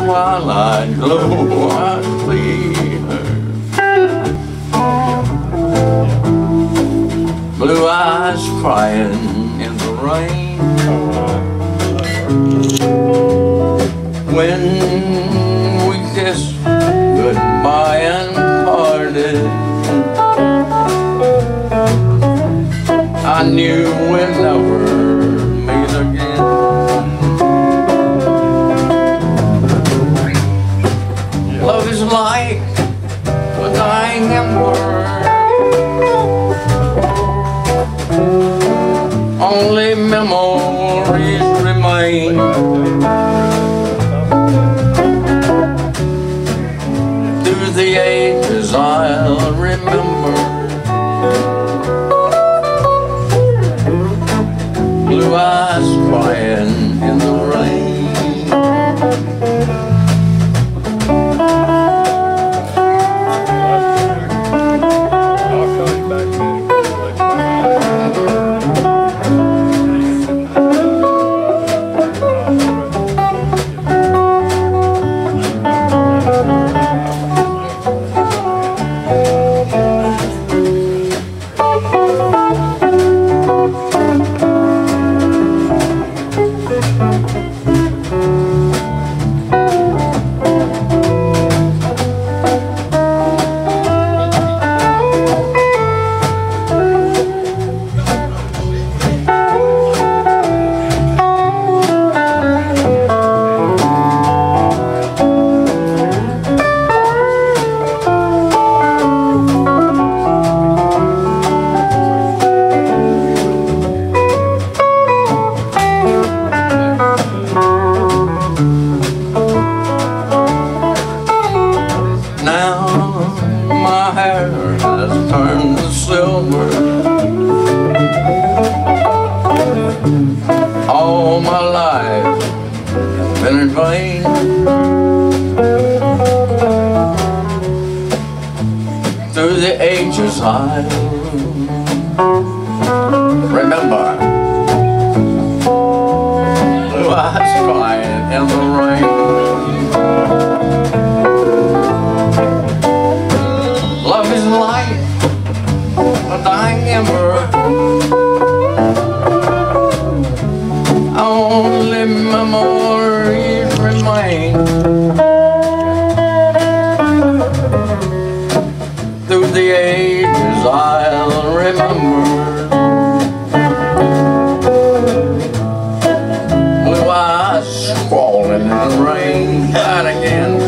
twilight glow I see her. Blue eyes crying in the rain. When we kissed goodbye and parted, I knew we'd never meet again. Love is like a dying ember, only memories remain. Through the ages I'll remember blue eyes crying in the rain. My hair has turned to silver. All my life has been in vain. Through the ages I'll remember blue eyes crying in the rain. Love is like a dying ember, only memories remain. Through the ages I'll remember blue eyes squalling in the rain. God again.